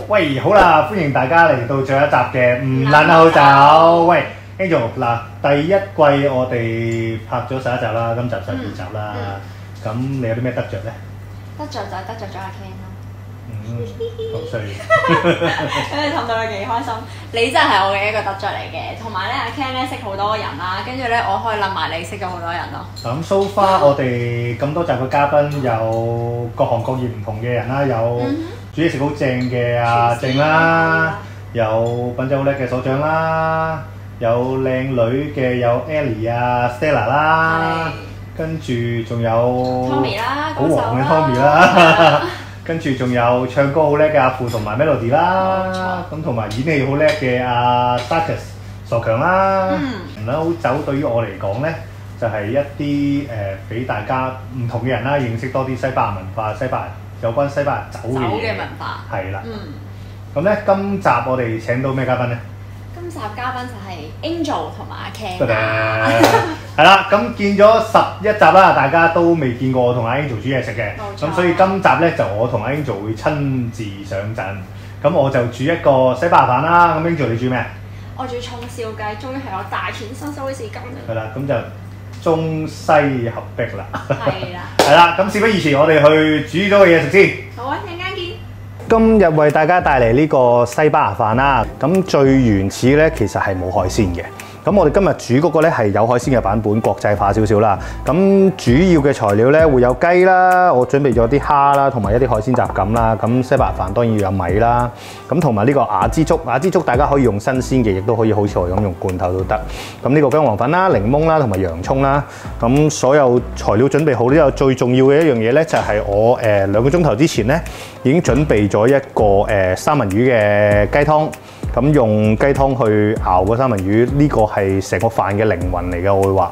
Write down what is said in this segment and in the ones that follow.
喂，好啦，歡迎大家嚟到最後一集嘅唔撚好酒。喂 ，Angel 嗱，第一季我哋拍咗11集啦，今集12集啦。咁你有啲咩得着咧？ 得着就係得着咗阿 Ken 咯。 好衰。 咁你氹到佢幾開心？你真係我嘅一個得着嚟嘅，同埋咧阿 Ken 咧識好多人啦，跟住咧我可以諗埋你識咗好多人咯。 咁 so far 我哋咁多集嘅嘉賓有各行各業唔同嘅人啦，有煮嘢食好正嘅阿靜啦，有品酒好叻嘅所長啦，有靚女嘅有 Ellie 啊 Stella 啦，跟住仲有 Tommy 啦， 好黃嘅 Tommy 啦。跟住仲有唱歌好叻嘅阿富同埋 Melody 啦，咁同埋演戲好叻嘅阿 Sarkis 傻強啦。唔撚好酒對於我嚟講咧，就係一啲俾大家唔同嘅人啦，認識多啲西班牙文化、有關西班牙酒嘅文化。係啦。 咁咧，今集我哋請到咩嘉賓咧？ 今集嘉賓就係 Angel 同埋阿 Ken。 係啦，咁見咗11集啦，大家都未見過我同阿 Angel 煮嘢食嘅，咁所以今集咧就我同阿 Angel 會親自上陣，咁我就煮一個西班牙飯啦。咁 Angel 你煮咩？ 我煮葱燒雞，終於係我大顯身手嘅時間啦。 係啦，咁就中西合璧啦。 係啦。 係啦，咁事不宜遲，我哋去煮咗個嘢食先。 好啊，陣間見。 今日為大家帶嚟呢個西班牙飯啦。咁最原始咧，其實係冇海鮮嘅。咁我哋今日煮嗰個咧係有海鮮嘅版本，國際化少少啦。咁主要嘅材料咧會有雞啦，我準備咗啲蝦啦，同埋一啲海鮮雜錦啦。咁西班牙飯當然要有米啦。咁同埋呢個雅之粥，雅之粥大家可以用新鮮嘅，亦都可以好似我咁用罐頭都得。咁呢個薑黃粉啦、檸檬啦，同埋洋葱啦。咁所有材料準備好之後，最重要嘅一樣嘢咧就係我2個鐘頭之前咧已經準備咗一個三文魚嘅雞湯。咁用雞湯去熬個三文魚，呢個係成個飯嘅靈魂嚟嘅，我會話。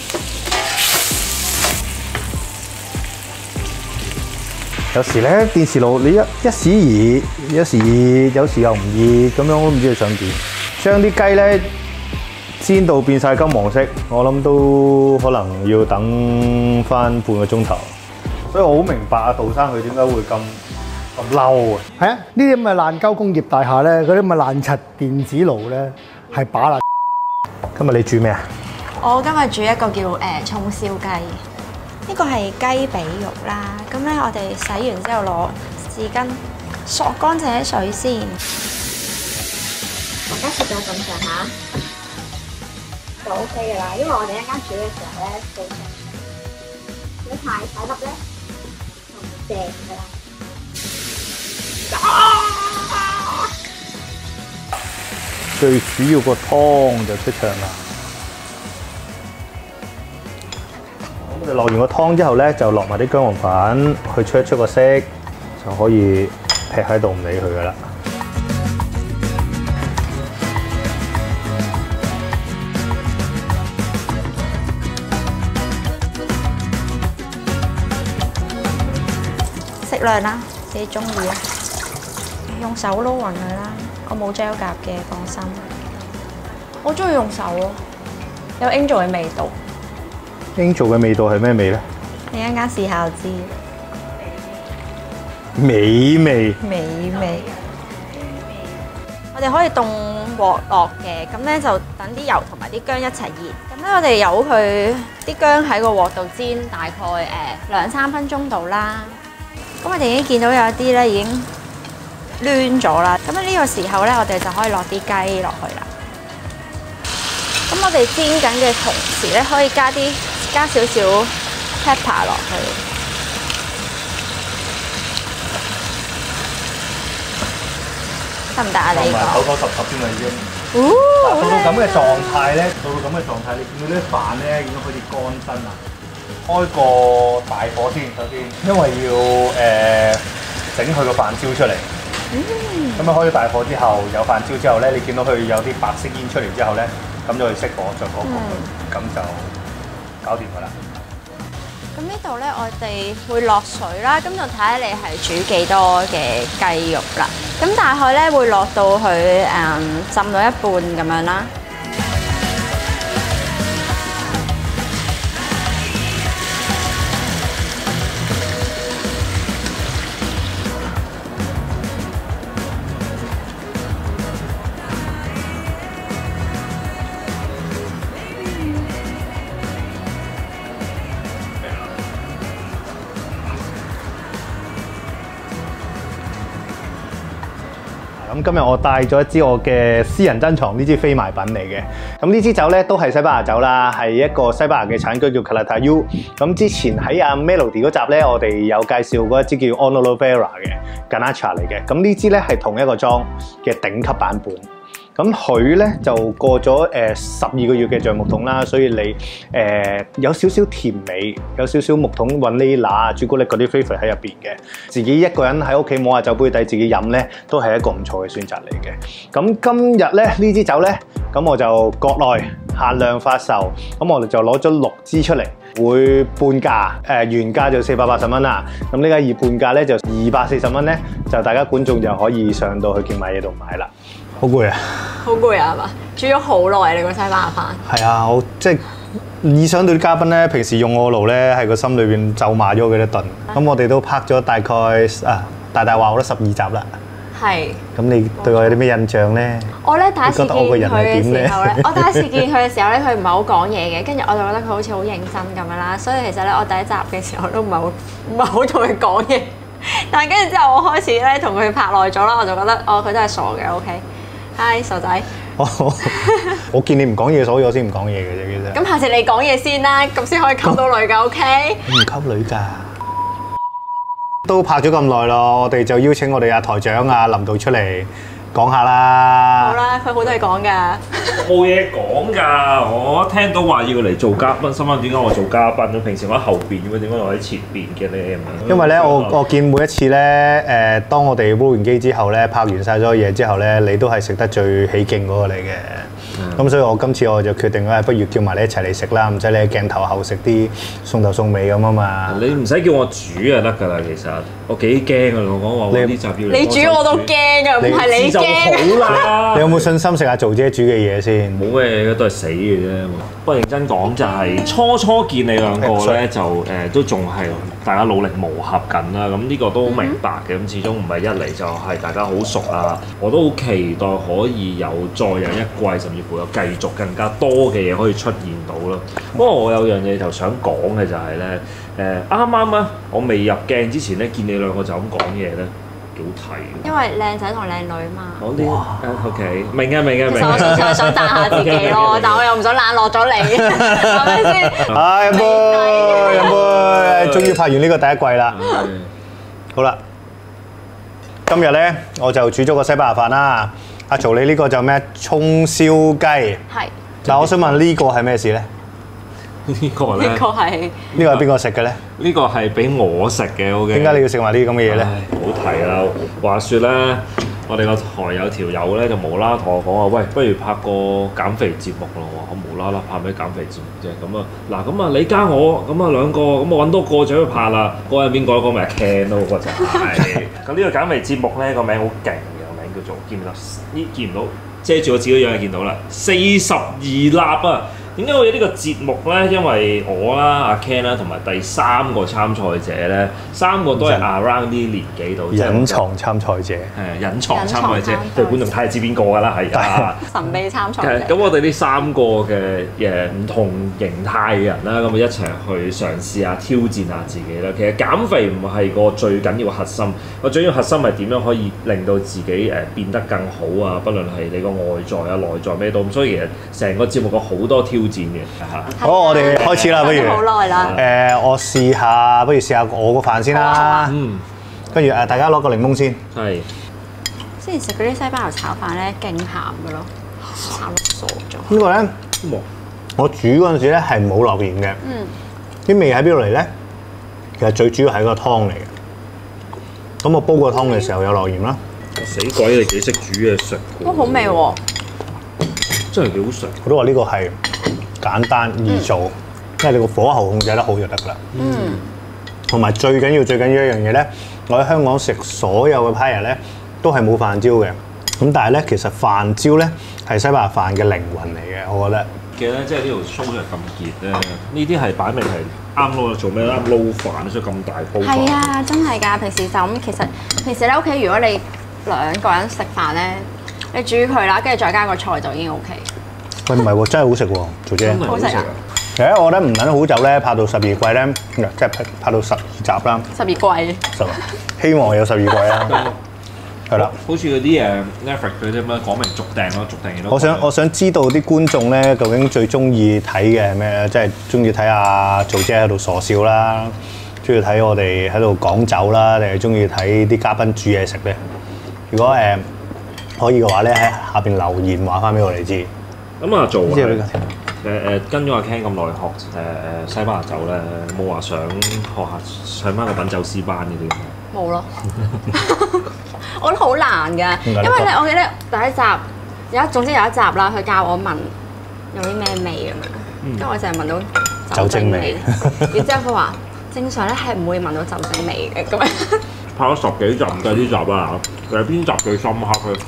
有時咧電磁爐你一時熱，有時又唔熱，咁樣我都唔知佢想點。將啲雞咧煎到變晒金黃色，我諗都可能要等翻半個鐘頭。所以我好明白阿杜生佢點解會咁嬲啊！ 係啊，呢啲咁嘅爛膠工業大廈咧，嗰啲咁嘅爛柒電子爐咧，係把爛。 今日你煮咩啊？ 我今日煮一個叫葱燒雞，呢個係雞髀肉啦。咁咧，我哋洗完之後攞紙巾索乾淨啲水先。大家食到咁上下就 OK 嘅啦，因為我哋一間煮嘅時候咧，做成如果太細粒咧，就唔正㗎啦。 最主要個湯就出場啦。我哋落完個湯之後咧，就落埋啲薑黃粉去出一出個色，就可以劈喺度唔理佢噶啦。 適量啦，自己中意啦。用手撈勻佢啦，我冇 gel 夾嘅，放心。我中意用手咯，有 Angel 嘅味道。 Angel 嘅味道係咩味咧？ 你一陣間試下就知。 美味。 美味。我哋可以凍鑊落嘅，咁咧就等啲油同埋啲薑一齊熱。咁咧我哋由佢啲薑喺個鑊度煎大概2-3分鐘度啦。咁我哋已經見到有一啲咧已經攣咗啦，咁呢個時候咧，我哋就可以落啲雞落去啦。咁我哋煎緊嘅同時咧，可以加少少 pepper 落去，得唔得啊？你呢個口口十十添啦已經。到咁嘅狀態咧，你見到啲飯咧已經開始乾身啦。開個大火先，首先，因為要整佢個飯焦出嚟。咁樣開咗大火之後，有飯焦之後咧，你見到佢有啲白色煙出嚟之後咧，咁就去熄火，再過佢，咁就搞掂㗎啦。 咁呢度咧，我哋會落水啦，咁就睇下你係煮幾多嘅雞肉啦。咁大概咧會落到去浸到一半咁樣啦。 今日我帶咗一支我嘅私人珍藏，呢支非賣品嚟嘅。咁呢支酒咧都係西班牙酒啦，係一個西班牙嘅產區叫 Calatayud。咁之前喺阿 Melody 嗰集咧，我哋有介紹過一支叫 Onolvera 嘅 Garnacha 嚟嘅。咁呢支咧係同一個莊嘅頂級版本。咁佢咧就過咗12個月嘅橡木桶啦，所以你有少少甜味，有少少木桶雲呢拿、朱古力嗰啲 flavour 喺入邊嘅。自己一個人喺屋企摸下酒杯底自己飲咧，都係一個唔錯嘅選擇嚟嘅。咁今日咧呢支酒咧，咁我就國內限量發售，咁我哋就攞咗6支出嚟，會半價，原價就480蚊啦。咁呢家以半價咧就240蚊咧，就大家觀眾就可以上到去勁買嘢度買啦。好攰啊！ 好攰啊，係嘛？煮咗好耐你個西班牙飯。係啊，我即係意想到啲嘉賓咧，平時用我爐咧，喺個心裏邊咒罵咗幾多頓。咁我哋都拍咗大概大話我都12集啦。係。咁你對我有啲咩印象咧？ 我咧第一次見佢嘅時候咧， 我第一次見佢嘅時候咧，佢唔係好講嘢嘅，跟住我就覺得佢好似好認真咁樣啦。所以其實咧，我第一集嘅時候都唔係好同佢講嘢。但係跟住之後，我開始咧同佢拍耐咗啦，我就覺得佢都係傻嘅。OK。嗨，傻仔！ 我見你唔講嘢，所以我先唔講嘢嘅啫，其實。 咁下次你講嘢先啦，咁先可以溝到女㗎，OK？ 唔溝女㗎。都拍咗咁耐咯，我哋就邀請我哋阿台長阿林導出嚟講下啦。 好啦，佢好多嘢講㗎。 冇嘢講㗎，我聽到話要嚟做嘉賓，心諗點解我做嘉賓咧？平時我喺後邊嘅，點解我喺前邊嘅咧？ 因為咧，我見每一次咧，當我哋煲完機之後咧，拍完晒所有嘢之後咧，你都係食得最起勁嗰個嚟嘅。咁所以我今次我就決定咧，不如叫埋你一齊嚟食啦，唔使你喺鏡頭後食啲餸頭餸尾咁啊嘛。 你唔使叫我煮就得㗎啦，其實我幾驚啊！我講話呢集要你煮我都驚啊，唔係你驚。 好啦， 你有冇信心食下造姐煮嘅嘢先？ 冇咩嘅，都係死嘅啫。不過認真講就係初見你兩個咧，就都仲係大家努力磨合緊啦。咁呢個都明白嘅。咁始終唔係一嚟就係大家好熟啊。我都好期待可以再有一季，甚至乎有繼續更加多嘅嘢可以出現到啦。不過我有樣嘢就想講嘅就係咧，啱啱啊，我未入鏡之前咧，見你兩個就咁講嘢咧。幾好睇， 因為靚仔同靚女嘛。 好啲 OK， 明嘅。 其實我純粹係想讚下自己咯，但我又唔想冷落咗你，係咪先？ 飲杯，飲杯，終於拍完呢個第一季啦。好啦，今日咧我就煮咗個西班牙飯啦。阿曹，你呢個就咩？葱燒雞。係。嗱，我想問呢個係咩事咧？ 呢個係呢個係邊個食嘅咧？ 呢個係俾我食嘅，OK。點解你要食埋呢啲咁嘅嘢咧？ 好提啦！話説咧，我哋個台有條友咧就無啦啦同我講話，喂，不如拍個減肥節目咯。我無啦啦拍咩減肥節目啫？咁啊，嗱，咁啊你加我，咁啊兩個，咁我揾多個就去拍啦。嗰個係邊個？嗰個咪 Ken 咯，嗰個就係。咁呢個減肥節目咧個名好勁嘅，個名叫做見唔到？呢見唔到？遮住我自己樣就見到啦，42粒啊！點解會有呢個節目咧？因為我啦、阿 Ken 啦，同埋第3個參賽者咧，3個都係 around 啲年紀度， 隱藏參賽者， 係隱藏參賽者，對觀眾睇下知邊個㗎啦，係啊， 神秘參賽者。 咁我哋呢3個嘅唔同形態嘅人啦，咁啊一齊去嘗試下挑戰下自己啦。其實減肥唔係個最緊要嘅核心，個最緊要核心係點樣可以令到自己變得更好啊！不論係你個外在啊、內在咩都咁，所以其實成個節目有好多挑戰嘅嚇。 好，我哋開始啦，不如。 好耐啦。 我試下，不如試下我個飯先啦。跟住大家攞個檸檬先。係。 之前食嗰啲西班牙炒飯咧，勁鹹嘅咯，鹹到傻咗。 呢個咧，我煮嗰陣時咧係冇落鹽嘅。啲味喺邊度嚟咧？其實最主要係個湯嚟嘅。咁我煲個湯嘅時候有落鹽啦。 死鬼！你幾識煮嘢食？ 都好味喎。 真係幾好食。 我都話呢個係簡單易做，因為你個火候控制得好就得㗎啦。同埋最緊要一樣嘢咧，我喺香港食所有嘅派人咧都係冇飯焦嘅。咁但係咧，其實飯焦咧係西班牙飯嘅靈魂嚟嘅，我覺得。 嘅咧，即係呢條須係咁結咧，呢啲係擺明係啱攞嚟做咩咧？啱撈飯，所以咁大煲飯。 係啊，真係㗎！平時就咁，其實平時咧屋企如果你2個人食飯咧，你煮佢啦，跟住再加個菜就已經 OK。 喂，唔係喎，真係好食喎，曹姐。 好食啊！ 其實我覺得唔撚好酒咧，拍到12季咧，即係拍到12集啦。 12季。 希望有12季啦。 係啦。 好似嗰啲Netflix 嗰啲咁樣講明續訂咯，續訂嘢都。 我想知道啲觀眾咧，究竟最中意睇嘅係咩咧？即係中意睇阿做姐喺度傻笑啦，中意睇我哋喺度講酒啦，定係中意睇啲嘉賓煮嘢食咧？如果可以嘅話咧，喺下邊留言話翻俾我哋知。 咁啊做知道呢跟咗阿 Ken 咁耐學西班牙酒咧，冇話想學下上翻個品酒師班嗰啲。 冇咯，我覺得好難㗎，因為咧，我記得第一集總之有一集啦，佢教我聞有啲咩味咁樣，跟住我就係聞到酒精味，然之後佢話正常咧係唔會聞到酒精味嘅咁樣。 拍咗10幾集唔計呢集啦，你係邊集最深刻咧？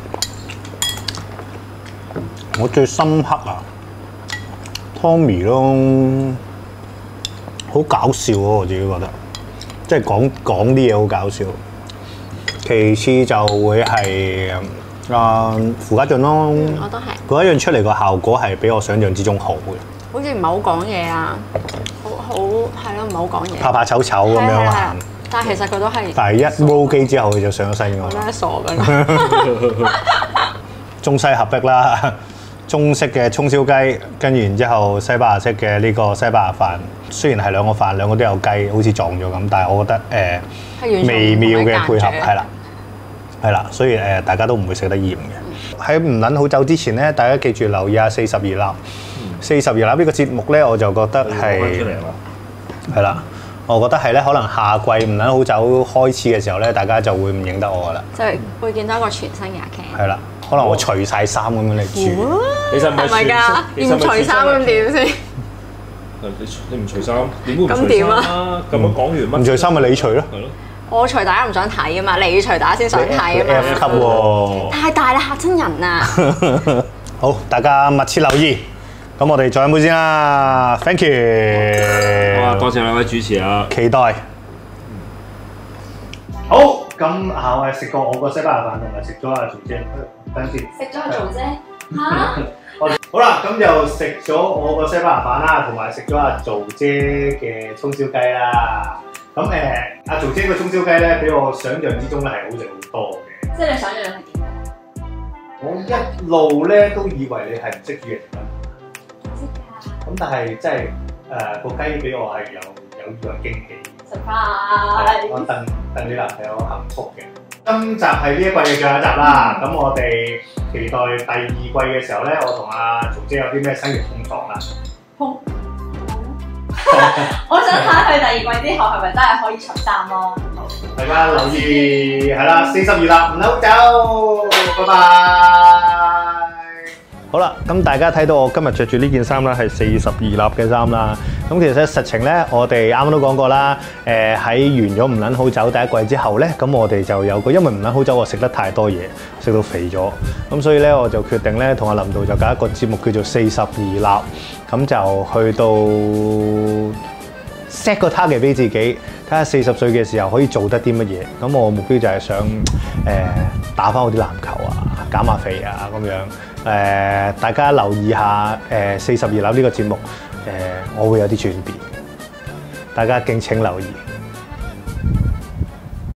我最深刻啊 ，Tommy 咯，好搞笑喎！我自己覺得，即係講啲嘢好搞笑。其次就會係傅家俊咯， 我都係。 嗰一樣出嚟個效果係比我想象之中好嘅。 好似唔係好講嘢啊，好係咯，唔係好講嘢。 怕怕醜醜咁樣啊！ 但係其實佢都係。 但係一 roll 機之後，佢就上咗身㗎啦。 咩傻㗎？ 中西合璧啦，中式嘅葱燒雞，跟住然之後西班牙式嘅呢個西班牙飯。雖然係兩個飯，兩個都有雞，好似撞咗咁，但係我覺得微妙嘅配合係啦，係啦，所以大家都唔會食得厭嘅。喺唔撚好走之前咧，大家記住留意下42立。42立呢個節目咧，我就覺得係啦，我覺得係咧，可能夏季唔撚好走開始嘅時候咧，大家就會唔認得我噶啦， 就係會見到一個全新嘅阿 Ken。 係啦，可能我除晒衫咁樣嚟煮。 其實唔係咪㗎？唔除衫咁點先？ 你唔除衫，點會唔除衫？ 咁點啊？ 咁樣講完乜？ 唔除衫咪你除咯。 係咯。 我除大家唔想睇啊嘛，你除大家先想睇啊嘛。 F 級喎。 太大啦，嚇親人啊！ 好，大家密切留意。咁我哋再飲杯先啦 ，thank you。 好啊，多謝兩位主持啊， 期待。好，咁我係食過我個西班牙飯，同埋食咗阿曹姐。等先。 食咗阿曹姐嚇？ 好啦，咁就食咗我個西班牙飯啦，同埋食咗阿曹姐嘅葱燒雞啦。咁阿曹姐個葱燒雞咧，比我想象之中咧係好食好多嘅。 即係你想象係點？ 我一路咧都以為你係唔識煮嘢食㗎。咁但係即係個雞俾我係有意外驚喜。 Surprise！ 我戥你男朋友幸福嘅。今集係呢一季嘅最後一集啦，咁我哋期待第二季嘅時候咧，我同阿曹姐有啲咩新嘅碰撞啦。 我想睇下佢第二季之後係咪真係可以除衫咯。 大家留意係啦，42立唔好走，拜拜。好啦，咁大家睇到我今日着住呢件衫啦，係42立嘅衫啦。咁其實實情咧，我哋啱啱都講過啦。喺完咗唔撚好走第一季之後咧，咁我哋就有個，因為唔撚好走，我食得太多嘢，食到肥咗。咁所以咧，我就決定咧，同阿林導就搞一個節目叫做42立，咁就去到 set 個 target 俾自己，睇下40歲嘅時候可以做得啲乜嘢。咁我目標就係想打返好啲籃球啊，減下肥啊咁樣。大家留意下42立呢個節目，我會有啲轉變，大家敬請留意。